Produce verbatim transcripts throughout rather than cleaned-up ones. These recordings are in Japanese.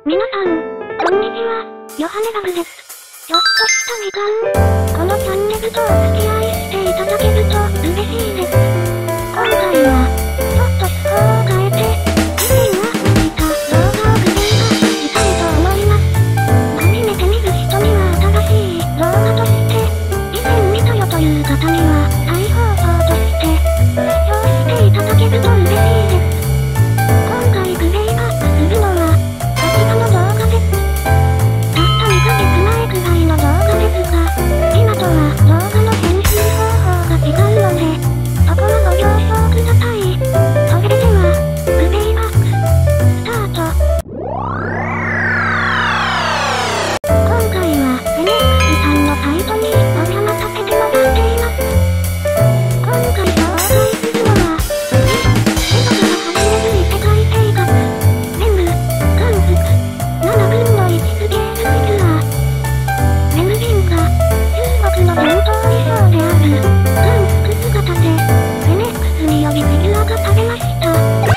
皆さん、こんにちは、ヨハネバグです。ちょっとした時間、このチャンネルとお付き合いしていただけると嬉しいです。今回は、ちょっと趣向を変えて、以前は見た動画をプレイバックしたいと思います。初めて見る人には新しい動画として、以前見たよという方には、再放送として、視聴していただけると嬉しいです。今回プレイバックするのは、こちらの動画です。たったにかげつまえくらいの動画ですが、今とは動画の編集方法が違うので、そこはご了承ください。それでは、プレイバック、スタート。今回は、フェネックスさんのサイトにお邪魔させてもらっています。今回紹介するのは、ゼロから始める異世界生活、レム、ガンフク、ななぶんのいちスケールフィギュア。レム人が、中国の伝統衣装である、ガンフク姿で、フェネックスによりフィギュア化されました。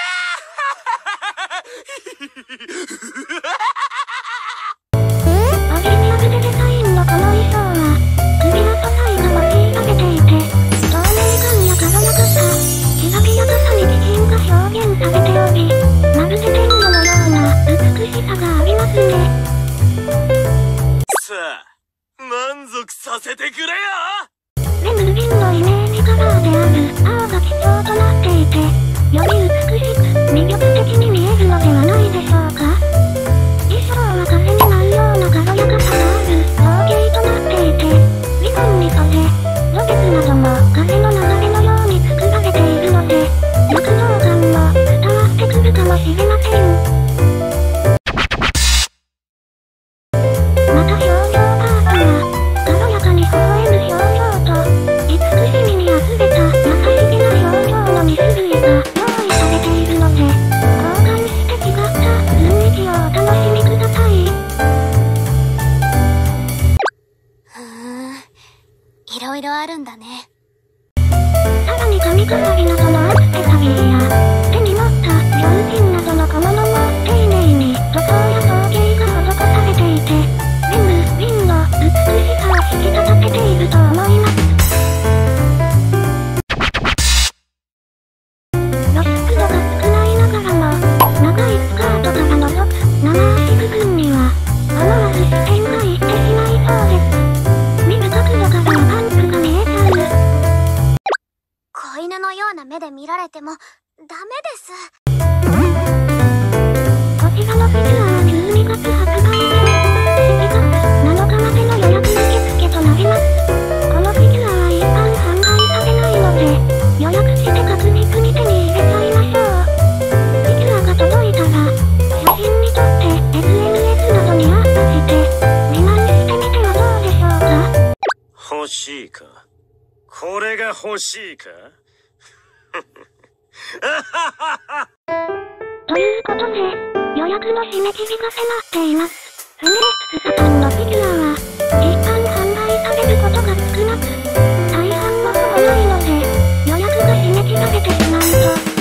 オリジナルでデザインのこの衣装は、クビア素材が用いられていて、透明感や軽やかさ、きらびやかさに自信が表現されており、まるで天女のような美しさがありますね。 さあ、満足させてくれよ。 レム人のイメージカラーである青が基調となっていて、より美しく魅力的に見えるのではないでしょうか。衣装は風に舞うような軽やかさがある造形となっていて、リボンに袖、ロケスなども風の流れのように作られているので、躍動感も伝わってくるかもしれません。また表情パーツは、軽やかに微笑む表情と、慈しみにあふれた優しげな表情のに種類が用意されているので、交換して違った雰囲気をお楽しみください。 ふーん、いろいろあるんだね。 さらに髪飾りなどのアクセサリーや、手に持った両人などの小物も丁寧に塗装や装芸が施されていて、レム、ウィンの美しさを引き立たせていると思います。露出度が少ないながらも、長いスカートから覗く生足部分には、思わず視線がいってしまいそうです。見る角度からパンツが見えちゃう。 子犬のような目で見られても、ダメです。 こちらのフィギュアはじゅうにがつ発売で、しちがつなのかまでの予約受付となります。このフィギュアは一般販売されないので、予約して確実に手に入れちゃいましょう。フィギュアが届いたら、写真に撮って エスエヌエス などにアップして、自慢してみてはどうでしょうか。 欲しいか？これが欲しいか？ ということで、予約の締め切りが迫っています。フェネックスさんのフィギュアは、一般販売されることが少なく、大半もほぼないので、予約が締め切られてしまうと、